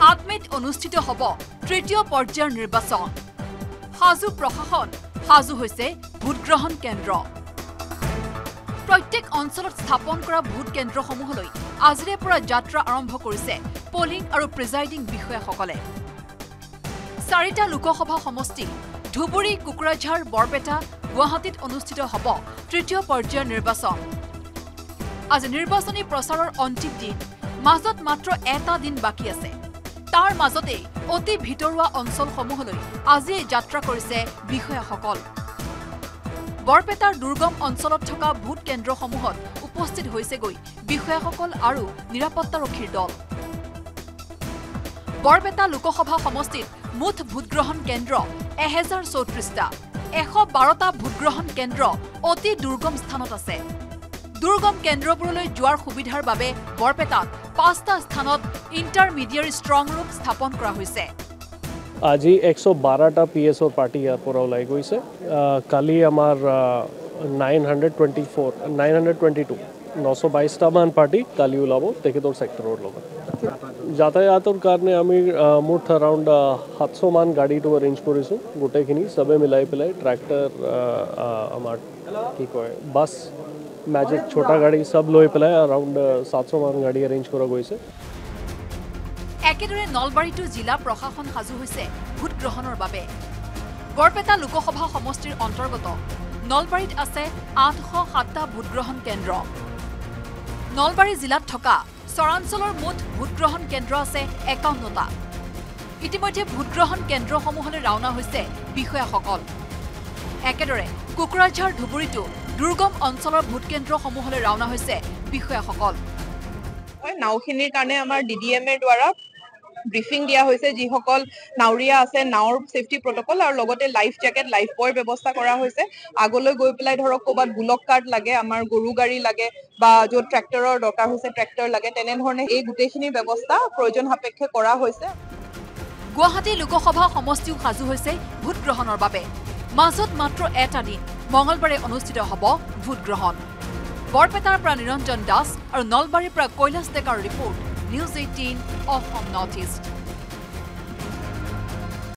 7 মেত অনুষ্ঠিত হ'ব তৃতীয় পৰ্যায়ৰ নিৰ্বাচন। হাজু প্ৰশাসন হাজু হৈছে ভোটগ্ৰহণ কেন্দ্ৰ। প্ৰত্যেক অঞ্চলত স্থাপন কৰা ভোট কেন্দ্ৰসমূহলৈ আজিৰে পৰা যাত্ৰা আৰম্ভ কৰিছে পলিং আৰু প্ৰিজাইডিং বিষয়াসকলে। 4টা লোকসভা সমষ্টি ধুবুৰী, কোকৰাঝাৰ, বৰপেটা, গুৱাহাটীত অনুষ্ঠিত হ'ব তৃতীয় পৰ্যায়ৰ নিৰ্বাচন। আজি নিৰ্বাচনী প্ৰচাৰৰ অন্তিম দিন, মাজত মাত্ৰ এটা দিন বাকী আছে। তাৰ মাজতে অতি ভিতৰুৱা অঞ্চলসমূহলৈ আজিয়ে যাত্ৰা কৰিছে বিষয়াসকল। বৰপেটাৰ দুৰ্গম অঞ্চলত থকা ভোট কেন্দ্ৰসমূহত উপস্থিত হৈছেগৈ বিষয়াসকল আৰু নিৰাপত্তাৰক্ষীৰ দল। বৰপেটা লোকসভা সমষ্টিত মুঠ ভোটগ্ৰহণ কেন্দ্ৰ 1034টা। 112টা ভোটগ্ৰহণ কেন্দ্ৰ অতি দুৰ্গম স্থানত আছে। দুৰ্গম কেন্দ্ৰবোৰলৈ যোৱাৰ সুবিধাৰ বাবে বৰপেটাত 5টা স্থানত ইণ্টাৰমিডিয়েট ষ্ট্ৰং ৰুম স্থাপন কৰা হৈছে। আজি 112টা পিএছঅ' পাৰ্টি ইয়াৰ পৰা ওলাই গৈছে। কালি আমাৰ 922মান পাৰ্টি কালি ওলাব তেখেতৰ ছেক্টৰৰ লগত। যাতায়াতৰ কাৰণে আমি মুঠ এৰাউণ্ড 700মান গাড়ীটো এৰেঞ্জ কৰিছোঁ। গোটেইখিনি চবে মিলাই পেলাই ট্ৰেক্টৰ, আমাৰ কি কয় বাছ, মেজিক, ছোটা গাড়ী চব লৈ পেলাই এৰাউণ্ড 700মান গাড়ী এৰেঞ্জ কৰা গৈছে। একেদৰে নলবাৰীতো জিলা প্ৰশাসন সাজু হৈছে ভোটগ্ৰহণৰ বাবে। বৰপেটা লোকসভা সমষ্টিৰ অন্তৰ্গত নলবাৰীত আছে 807টা ভোটগ্ৰহণ কেন্দ্ৰ। নলবাৰী জিলাত থকা চৰাঞ্চলৰ মুঠ ভোটগ্ৰহণ কেন্দ্ৰ আছে 51টা। ইতিমধ্যে ভোটগ্ৰহণ কেন্দ্ৰসমূহলৈ ৰাওনা হৈছে বিষয়াসকল। একেদৰে কোকৰাঝাৰ, ধুবুৰীতো দুৰ্গম অঞ্চলৰ ভোটকেন্দ্ৰসমূহলৈ ৰাওনা হৈছে বিষয়াসকল। নাওখিনিৰ কাৰণে আমাৰ DDM-ৰ দ্বাৰা ব্ৰিফিং দিয়া হৈছে। যিসকল নাৱৰীয়া আছে, নাওৰ ছেফটি প্ৰটকল আৰু লগতে লাইফ জেকেট, লাইফ বয়ৰ ব্যৱস্থা কৰা হৈছে। আগলৈ গৈ পেলাই ধৰক ক'ৰবাত বুলক কাৰ্ট লাগে, আমাৰ গৰু গাড়ী লাগে বা য'ত ট্ৰেক্টৰৰ দৰকাৰ হৈছে ট্ৰেক্টৰ লাগে, তেনেধৰণে এই গোটেইখিনি ব্যৱস্থা প্ৰয়োজন সাপেক্ষে কৰা হৈছে। গুৱাহাটী লোকসভা সমষ্টিও সাজু হৈছে ভোটগ্ৰহণৰ বাবে। মাজত মাত্ৰ এটা দিন, মঙলবাৰে অনুষ্ঠিত হ'ব ভোটগ্ৰহণ। বৰপেটাৰ পৰা নিৰঞ্জন দাস আৰু নলবাৰীৰ পৰা কৈলাশ ডেকাৰ report, news 18 Assam north east.